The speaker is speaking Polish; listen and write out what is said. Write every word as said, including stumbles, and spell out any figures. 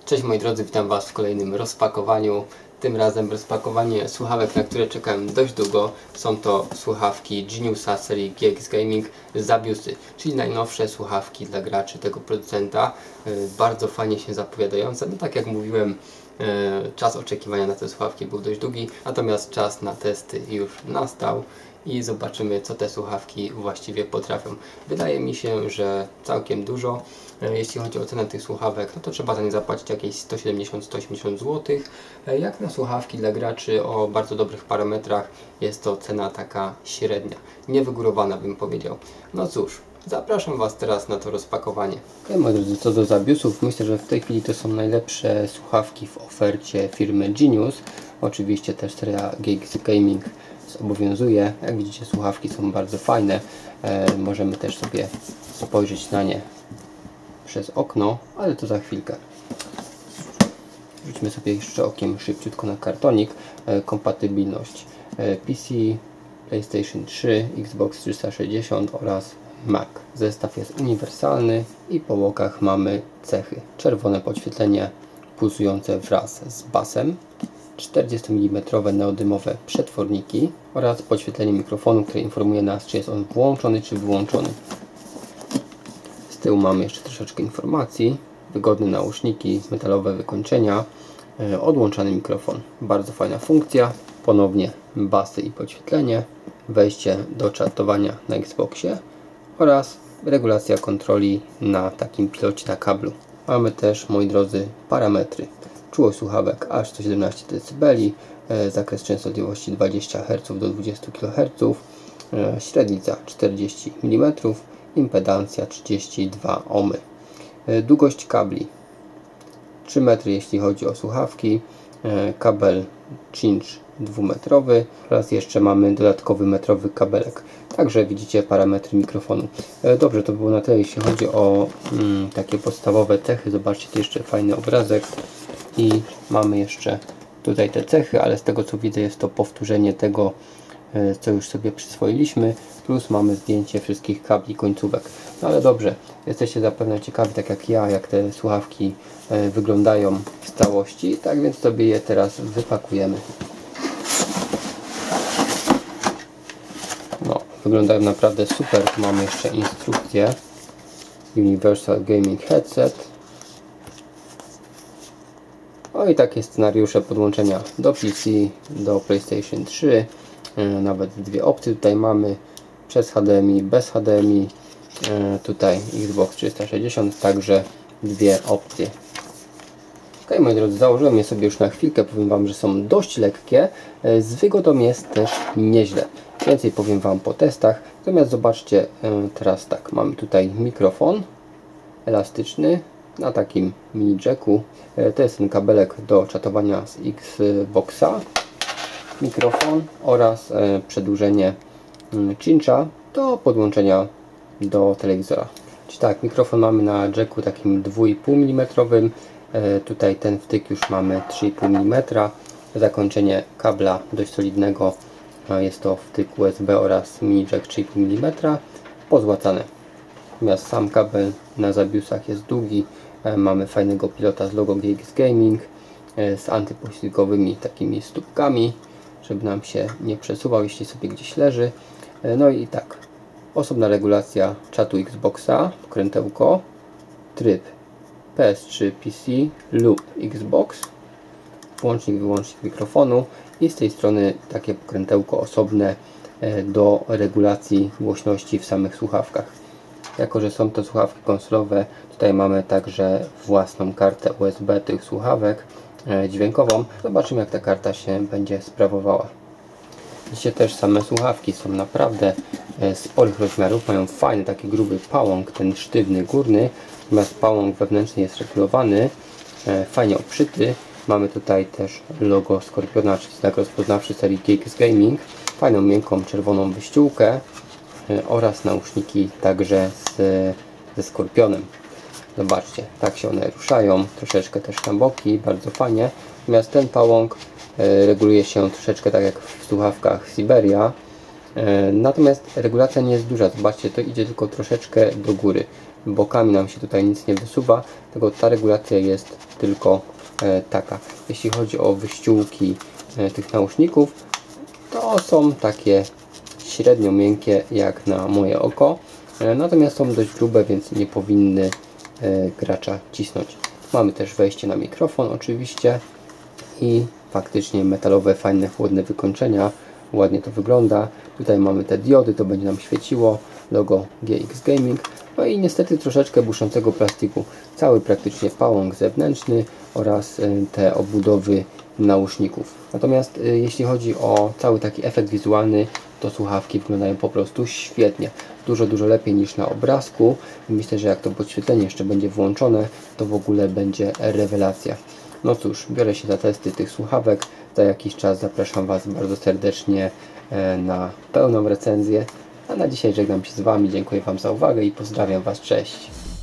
Cześć moi drodzy, witam Was w kolejnym rozpakowaniu. Tym razem rozpakowanie słuchawek, na które czekałem dość długo. Są to słuchawki Geniusa serii G X Gaming Zabiusy, czyli najnowsze słuchawki dla graczy tego producenta. Bardzo fajnie się zapowiadające. No tak jak mówiłem, czas oczekiwania na te słuchawki był dość długi, natomiast czas na testy już nastał i zobaczymy, co te słuchawki właściwie potrafią. Wydaje mi się, że całkiem dużo. Jeśli chodzi o cenę tych słuchawek, no to trzeba za nie zapłacić jakieś sto siedemdziesiąt do stu osiemdziesięciu złotych. Jak na słuchawki dla graczy o bardzo dobrych parametrach jest to cena taka średnia, niewygórowana bym powiedział. No cóż, zapraszam Was teraz na to rozpakowanie. Okay, moi drodzy, co do Zabiusów, myślę, że w tej chwili to są najlepsze słuchawki w ofercie firmy Genius. Oczywiście też seria G X Gaming obowiązuje. Jak widzicie, słuchawki są bardzo fajne. E, możemy też sobie spojrzeć na nie przez okno, ale to za chwilkę. Rzućmy sobie jeszcze okiem szybciutko na kartonik. E, kompatybilność e, P C, PlayStation trzy, Xbox trzysta sześćdziesiąt oraz Mac. Zestaw jest uniwersalny i po bokach mamy cechy. Czerwone podświetlenie pulsujące wraz z basem, czterdzieści milimetrów neodymowe przetworniki oraz podświetlenie mikrofonu, które informuje nas, czy jest on włączony czy wyłączony. Z tyłu mamy jeszcze troszeczkę informacji, wygodne nauszniki, metalowe wykończenia, odłączany mikrofon. Bardzo fajna funkcja. Ponownie basy i podświetlenie, wejście do czatowania na Xboxie oraz regulacja kontroli na takim pilocie na kablu. Mamy też, moi drodzy, parametry. Czułość słuchawek aż sto siedemnaście decybeli, e, zakres częstotliwości dwadzieścia herców do dwudziestu kiloherców, e, średnica czterdzieści milimetrów, impedancja trzydzieści dwa ohmy. E, długość kabli trzy metry jeśli chodzi o słuchawki, e, kabel cinch dwumetrowy oraz jeszcze mamy dodatkowy metrowy kabelek. Także widzicie parametry mikrofonu. E, dobrze, to było na tyle jeśli chodzi o mm, takie podstawowe cechy. Zobaczcie, tu jeszcze fajny obrazek. I mamy jeszcze tutaj te cechy, ale z tego co widzę jest to powtórzenie tego, co już sobie przyswoiliśmy, plus mamy zdjęcie wszystkich kabli, końcówek. No ale dobrze, jesteście zapewne ciekawi, tak jak ja, jak te słuchawki wyglądają w całości, tak więc sobie je teraz wypakujemy. No, wyglądają naprawdę super. Tu mamy jeszcze instrukcję. Universal Gaming Headset. No i takie scenariusze podłączenia do P C, do PlayStation trzy, nawet dwie opcje tutaj mamy, przez H D M I, bez H D M I, tutaj Xbox trzysta sześćdziesiąt, także dwie opcje. Ok, moi drodzy, założyłem je sobie już na chwilkę, powiem Wam, że są dość lekkie, z wygodą jest też nieźle. Więcej powiem Wam po testach, natomiast zobaczcie, teraz tak, mamy tutaj mikrofon elastyczny, na takim mini jacku. To jest ten kabelek do czatowania z Xboxa, mikrofon oraz przedłużenie cincha do podłączenia do telewizora. Czyli tak, mikrofon mamy na jacku takim dwa i pół milimetra, tutaj ten wtyk już mamy trzy i pół milimetra, zakończenie kabla dość solidnego, jest to wtyk U S B oraz mini jack trzy i pół milimetra, pozłacane. Natomiast sam kabel na Zabiusach jest długi. Mamy fajnego pilota z logo G X Gaming z antypoślizgowymi takimi stópkami, żeby nam się nie przesuwał, jeśli sobie gdzieś leży. No i tak, osobna regulacja czatu Xboxa, krętełko, tryb P S trzy, P C lub Xbox, włącznik, wyłącznik mikrofonu i z tej strony takie pokrętełko osobne do regulacji głośności w samych słuchawkach. Jako że są to słuchawki konsolowe, tutaj mamy także własną kartę U S B tych słuchawek e, dźwiękową. Zobaczymy, jak ta karta się będzie sprawowała. Widzicie, też same słuchawki są naprawdę e, sporych rozmiarów, mają fajny taki gruby pałąk, ten sztywny górny, natomiast pałąk wewnętrzny jest regulowany, e, fajnie obszyty. Mamy tutaj też logo Skorpiona, czyli znak rozpoznawczy serii G X Gaming, fajną miękką czerwoną wyściółkę oraz nauszniki także z, ze Skorpionem. Zobaczcie, tak się one ruszają, troszeczkę też na boki, bardzo fajnie. Natomiast ten pałąk e, reguluje się troszeczkę tak jak w słuchawkach Siberia. E, natomiast regulacja nie jest duża, zobaczcie, to idzie tylko troszeczkę do góry. bokami nam się tutaj nic nie wysuwa, tylko ta regulacja jest tylko e, taka. Jeśli chodzi o wyściółki e, tych nauszników, to są takie średnio miękkie jak na moje oko, e, natomiast są dość grube, więc nie powinny e, gracza cisnąć. Mamy też wejście na mikrofon oczywiście i faktycznie metalowe, fajne, chłodne wykończenia. Ładnie to wygląda. Tutaj mamy te diody, to będzie nam świeciło. Logo G X Gaming. No i niestety troszeczkę błyszczącego plastiku. Cały praktycznie pałąk zewnętrzny oraz te obudowy nauszników. Natomiast jeśli chodzi o cały taki efekt wizualny, to słuchawki wyglądają po prostu świetnie. Dużo, dużo lepiej niż na obrazku. Myślę, że jak to podświetlenie jeszcze będzie włączone, to w ogóle będzie rewelacja. No cóż, biorę się za testy tych słuchawek. Za jakiś czas zapraszam Was bardzo serdecznie na pełną recenzję. A na dzisiaj żegnam się z Wami. Dziękuję Wam za uwagę i pozdrawiam Was. Cześć!